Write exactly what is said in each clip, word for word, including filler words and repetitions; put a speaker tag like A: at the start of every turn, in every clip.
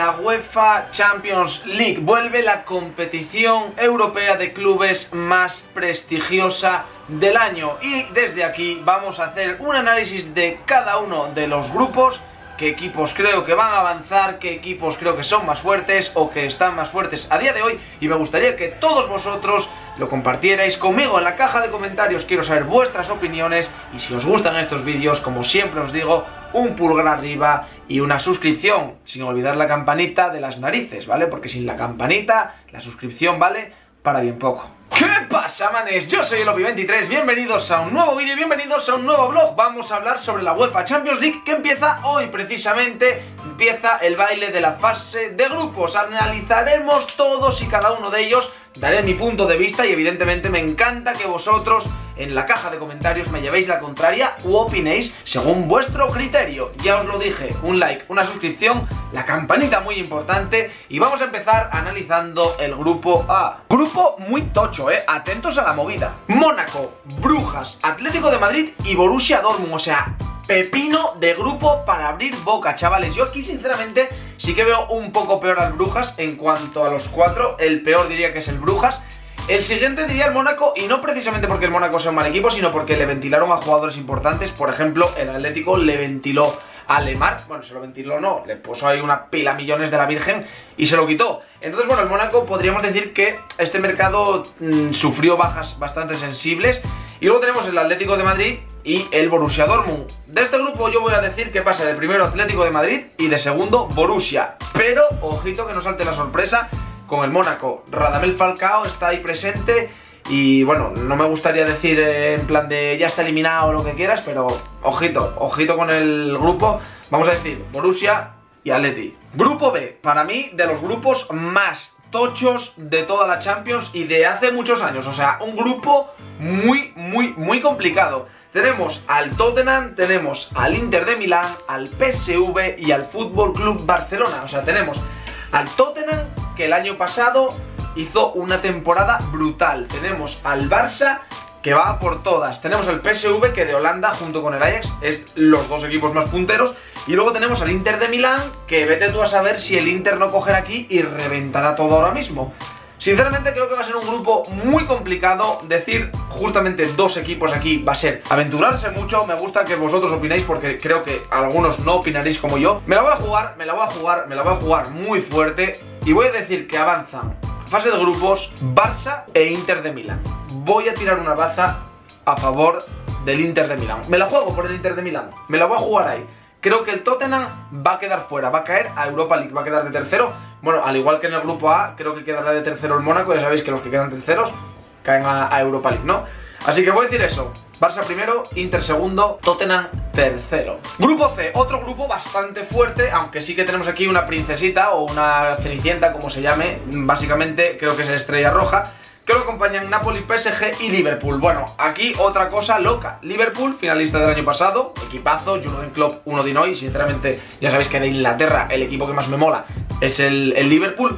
A: la UEFA Champions League. Vuelve la competición europea de clubes más prestigiosa del año. Y desde aquí vamos a hacer un análisis de cada uno de los grupos. Qué equipos creo que van a avanzar, qué equipos creo que son más fuertes o que están más fuertes a día de hoy. Y me gustaría que todos vosotros lo compartierais conmigo en la caja de comentarios. Quiero saber vuestras opiniones y si os gustan estos vídeos, como siempre os digo, un pulgar arriba y una suscripción, sin olvidar la campanita de las narices, ¿vale? Porque sin la campanita, la suscripción vale para bien poco. ¿Qué pasa, manes? Yo soy el Obi veintitrés, bienvenidos a un nuevo vídeo, bienvenidos a un nuevo vlog. Vamos a hablar sobre la UEFA Champions League que empieza hoy precisamente, empieza el baile de la fase de grupos. Analizaremos todos y cada uno de ellos, daré mi punto de vista y evidentemente me encanta que vosotros en la caja de comentarios me llevéis la contraria u opinéis según vuestro criterio. Ya os lo dije, un like, una suscripción, la campanita muy importante y vamos a empezar analizando el grupo A. Grupo muy tocho, eh, atentos a la movida. Mónaco, Brujas, Atlético de Madrid y Borussia Dortmund, o sea, pepino de grupo para abrir boca, chavales. Yo aquí sinceramente sí que veo un poco peor al Brujas en cuanto a los cuatro. El peor diría que es el Brujas. El siguiente diría el Mónaco, y no precisamente porque el Mónaco sea un mal equipo, sino porque le ventilaron a jugadores importantes. Por ejemplo, el Atlético le ventiló a Lemar, bueno, se lo ventiló no, le puso ahí una pila millones de la Virgen y se lo quitó. Entonces, bueno, el Mónaco podríamos decir que este mercado mmm, sufrió bajas bastante sensibles. Y luego tenemos el Atlético de Madrid y el Borussia Dortmund. De este grupo yo voy a decir que pasa de primero Atlético de Madrid y de segundo Borussia. Pero, ojito que no salte la sorpresa con el Mónaco. Radamel Falcao está ahí presente y bueno, no me gustaría decir eh, en plan de ya está eliminado o lo que quieras, pero ojito, ojito con el grupo. Vamos a decir Borussia y Atleti. Grupo B, para mí de los grupos más tochos de toda la Champions y de hace muchos años. O sea, un grupo muy, muy, muy complicado. Tenemos al Tottenham, tenemos al Inter de Milán, al P S V y al Fútbol Club Barcelona. O sea, tenemos al Tottenham, que el año pasado hizo una temporada brutal. Tenemos al Barça, que va por todas. Tenemos al P S V, que de Holanda, junto con el Ajax, es los dos equipos más punteros. Y luego tenemos al Inter de Milán, que vete tú a saber si el Inter no cogerá aquí y reventará todo ahora mismo. Sinceramente creo que va a ser un grupo muy complicado. Decir justamente dos equipos aquí va a ser aventurarse mucho. Me gusta que vosotros opinéis porque creo que algunos no opinaréis como yo. Me la voy a jugar, me la voy a jugar, me la voy a jugar muy fuerte. Y voy a decir que avanzan fase de grupos Barça e Inter de Milán. Voy a tirar una baza a favor del Inter de Milán. Me la juego por el Inter de Milán, me la voy a jugar ahí. Creo que el Tottenham va a quedar fuera, va a caer a Europa League, va a quedar de tercero. Bueno, al igual que en el grupo A, creo que quedará de tercero el Mónaco. Ya sabéis que los que quedan terceros caen a, a Europa League, ¿no? Así que voy a decir eso. Barça primero, Inter segundo, Tottenham tercero. Grupo C, otro grupo bastante fuerte, aunque sí que tenemos aquí una princesita o una cenicienta, como se llame. Básicamente creo que es el Estrella Roja, que lo acompañan Napoli, P S G y Liverpool. Bueno, aquí otra cosa loca. Liverpool, finalista del año pasado, equipazo, Jürgen Klopp, uno de hoy. Sinceramente, ya sabéis que de Inglaterra el equipo que más me mola es el, el Liverpool.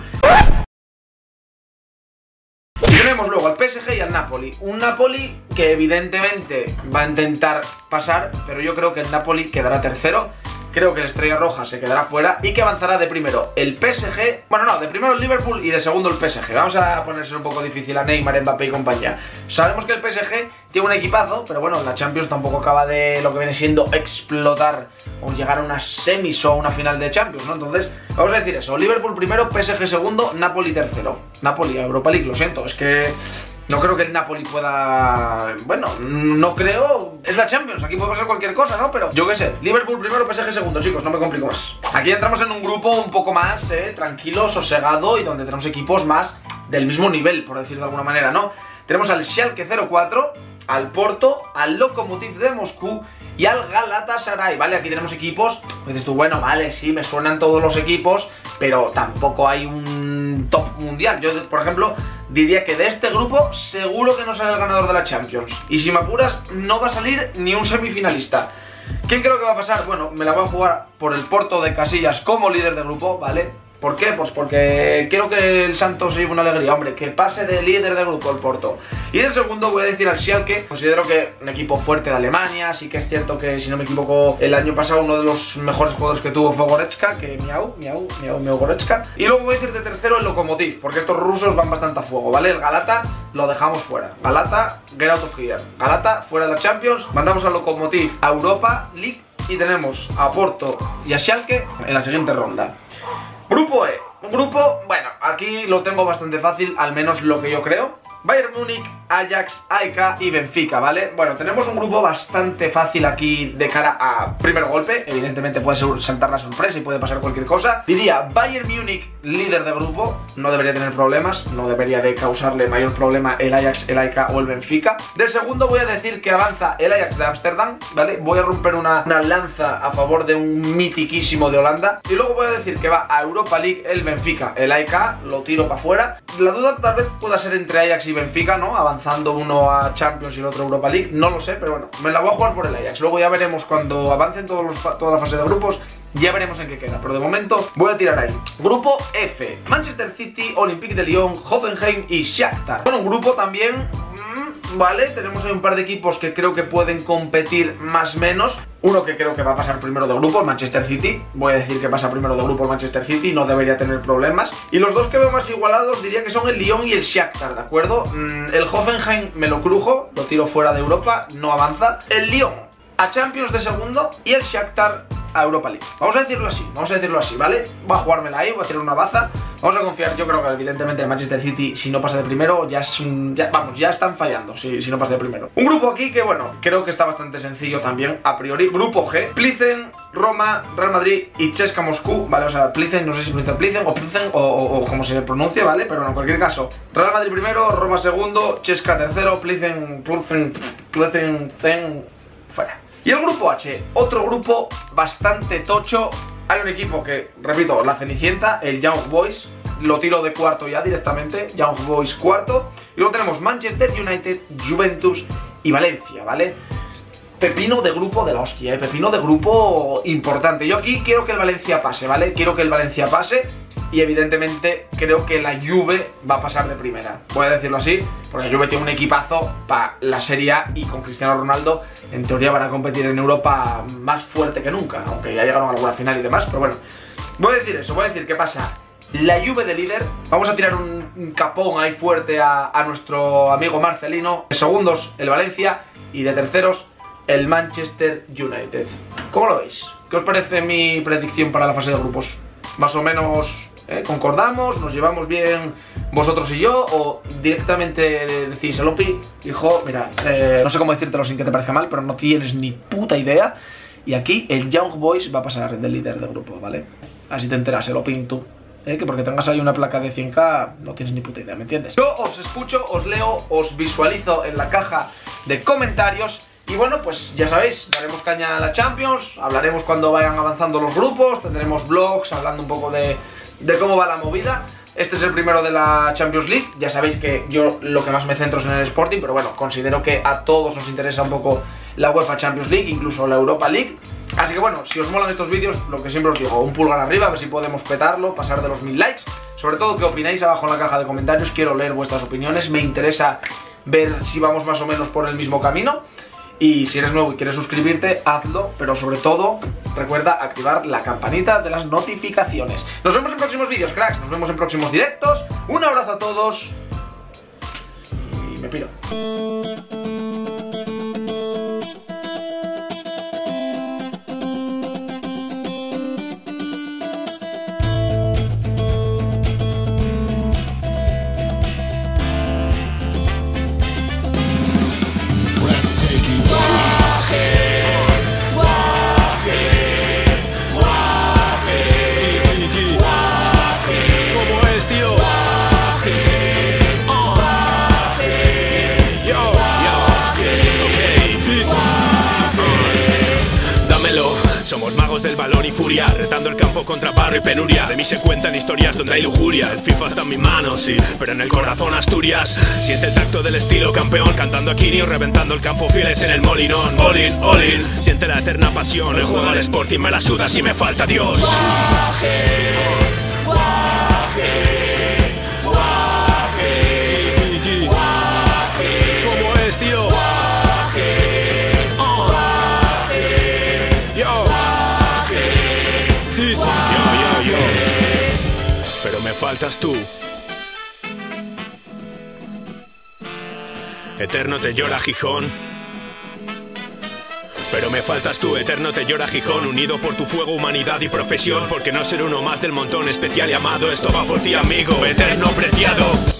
A: Y tenemos luego al P S G y al Napoli. Un Napoli que evidentemente va a intentar pasar, pero yo creo que el Napoli quedará tercero. Creo que el Estrella Roja se quedará fuera y que avanzará de primero el P S G. Bueno, no, de primero el Liverpool y de segundo el P S G. Vamos a ponerse un poco difícil a Neymar, Mbappé y compañía. Sabemos que el P S G tiene un equipazo, pero bueno, la Champions tampoco acaba de lo que viene siendo explotar o llegar a unas semis o a una final de Champions, ¿no? Entonces, vamos a decir eso. Liverpool primero, P S G segundo, Napoli tercero. Napoli a Europa League, lo siento, es que no creo que el Napoli pueda... Bueno, no creo... Es la Champions, aquí puede pasar cualquier cosa, ¿no? Pero yo qué sé, Liverpool primero, P S G segundo, chicos, no me complico más. Aquí entramos en un grupo un poco más eh, tranquilo, sosegado y donde tenemos equipos más del mismo nivel, por decirlo de alguna manera, ¿no? Tenemos al Schalke cero cuatro, al Porto, al Lokomotiv de Moscú y al Galatasaray, ¿vale? Aquí tenemos equipos, pues dices tú, bueno, vale, sí, me suenan todos los equipos, pero tampoco hay un top mundial. Yo, por ejemplo, diría que de este grupo seguro que no sale el ganador de la Champions. Y si me apuras, no va a salir ni un semifinalista. ¿Quién creo que va a pasar? Bueno, me la voy a jugar por el Porto de Casillas como líder de grupo, ¿vale? ¿Por qué? Pues porque quiero que el Santos se lleve una alegría. Hombre, que pase de líder de grupo el Porto. Y de segundo voy a decir al Schalke. Considero que un equipo fuerte de Alemania. Sí que es cierto que, si no me equivoco, el año pasado uno de los mejores jugadores que tuvo fue Goretzka. Que miau, miau, miau, miau Goretzka. Y luego voy a decir de tercero el Lokomotiv, porque estos rusos van bastante a fuego, ¿vale? El Galata lo dejamos fuera. Galata, get out of here. Galata, fuera de la Champions. Mandamos al Lokomotiv a Europa League. Y tenemos a Porto y a Schalke en la siguiente ronda. Grupo E. Un grupo, bueno, aquí lo tengo bastante fácil, al menos lo que yo creo. Bayern Múnich, Ajax, A E K y Benfica, ¿vale? Bueno, tenemos un grupo bastante fácil aquí de cara a primer golpe. Evidentemente puede saltar la sorpresa y puede pasar cualquier cosa. Diría Bayern Múnich, líder de grupo. No debería tener problemas, no debería de causarle mayor problema el Ajax, el A E K o el Benfica. De segundo voy a decir que avanza el Ajax de Ámsterdam, ¿vale? Voy a romper una, una lanza a favor de un mitiquísimo de Holanda. Y luego voy a decir que va a Europa League el Benfica. El A E K lo tiro para afuera. La duda tal vez pueda ser entre Ajax y Benfica, ¿no? Avanzando uno a Champions y el otro a Europa League, no lo sé, pero bueno, me la voy a jugar por el Ajax. Luego ya veremos cuando avancen todos los, toda la fase de grupos, ya veremos en qué queda, pero de momento voy a tirar ahí. Grupo F, Manchester City, Olympique de Lyon, Hoffenheim y Shakhtar. Bueno, un grupo también, mmm, vale, tenemos ahí un par de equipos que creo que pueden competir más o menos. Uno que creo que va a pasar primero de grupo, el Manchester City. Voy a decir que pasa primero de grupo el Manchester City, no debería tener problemas. Y los dos que veo más igualados diría que son el Lyon y el Shakhtar, ¿de acuerdo? El Hoffenheim me lo crujo, lo tiro fuera de Europa, no avanza. El Lyon a Champions de segundo y el Shakhtar a Europa League. Vamos a decirlo así, vamos a decirlo así, ¿vale? Voy a jugármela ahí, voy a tirar una baza. Vamos a confiar, yo creo que evidentemente el Manchester City, si no pasa de primero, ya es un... Ya, vamos, ya están fallando si, si no pasa de primero. Un grupo aquí que, bueno, creo que está bastante sencillo también, a priori. Grupo G, Plizen, Roma, Real Madrid y C S K A Moscú, ¿vale? O sea, Plizen, no sé si pronuncia Plizen o Plizen o, o, o como se pronuncia, ¿vale? Pero bueno, en cualquier caso, Real Madrid primero, Roma segundo, C S K A tercero, Plizen, Plizen, Plizen, Zen, fuera. Y el grupo H, otro grupo bastante tocho. Hay un equipo que, repito, la Cenicienta, el Young Boys. Lo tiro de cuarto ya directamente, Young Boys cuarto. Y luego tenemos Manchester United, Juventus y Valencia, ¿vale? Pepino de grupo de la hostia, ¿eh? Pepino de grupo importante. Yo aquí quiero que el Valencia pase, ¿vale? Quiero que el Valencia pase. Y evidentemente creo que la Juve va a pasar de primera. Voy a decirlo así, porque la Juve tiene un equipazo para la Serie A y con Cristiano Ronaldo en teoría van a competir en Europa más fuerte que nunca, aunque ya llegaron a alguna final y demás, pero bueno. Voy a decir eso, voy a decir que pasa la Juve de líder. Vamos a tirar un, un capón ahí fuerte a, a nuestro amigo Marcelino. De segundos el Valencia y de terceros el Manchester United. ¿Cómo lo veis? ¿Qué os parece mi predicción para la fase de grupos? Más o menos... ¿Eh? ¿Concordamos? ¿Nos llevamos bien vosotros y yo? ¿O directamente decís, Elopi, hijo, mira, eh, no sé cómo decírtelo sin que te parezca mal, pero no tienes ni puta idea? Y aquí el Young Boys va a pasar del líder del grupo, ¿vale? Así te enteras, Elopi, tú. ¿Eh? Que porque tengas ahí una placa de cien K no tienes ni puta idea, ¿me entiendes? Yo os escucho, os leo, os visualizo en la caja de comentarios. Y bueno, pues ya sabéis, daremos caña a la Champions, hablaremos cuando vayan avanzando los grupos, tendremos vlogs hablando un poco de... de cómo va la movida. Este es el primero de la Champions League. Ya sabéis que yo lo que más me centro es en el Sporting, pero bueno, considero que a todos nos interesa un poco la UEFA Champions League, incluso la Europa League. Así que bueno, si os molan estos vídeos, lo que siempre os digo, un pulgar arriba, a ver si podemos petarlo, pasar de los mil likes. Sobre todo, ¿qué opináis abajo en la caja de comentarios? Quiero leer vuestras opiniones, me interesa ver si vamos más o menos por el mismo camino. Y si eres nuevo y quieres suscribirte, hazlo, pero sobre todo, recuerda activar la campanita de las notificaciones. Nos vemos en próximos vídeos, cracks, nos vemos en próximos directos. Un abrazo a todos y me piro.
B: Del balón y furia, retando el campo contra barro y penuria. De mí se cuentan historias donde hay lujuria. El FIFA está en mis manos, sí, pero en el corazón Asturias. Siente el tacto del estilo campeón, cantando a Quinio, reventando el campo fieles en el molinón. All in, all in, siente la eterna pasión. El juego al Sporting me la suda si me falta Dios. Sí, sí, yo, yo, yo. Pero me faltas tú. Eterno te llora Gijón. Pero me faltas tú, eterno te llora Gijón. Unido por tu fuego, humanidad y profesión. Porque no ser uno más del montón, especial y amado. Esto va por ti, amigo, eterno preciado.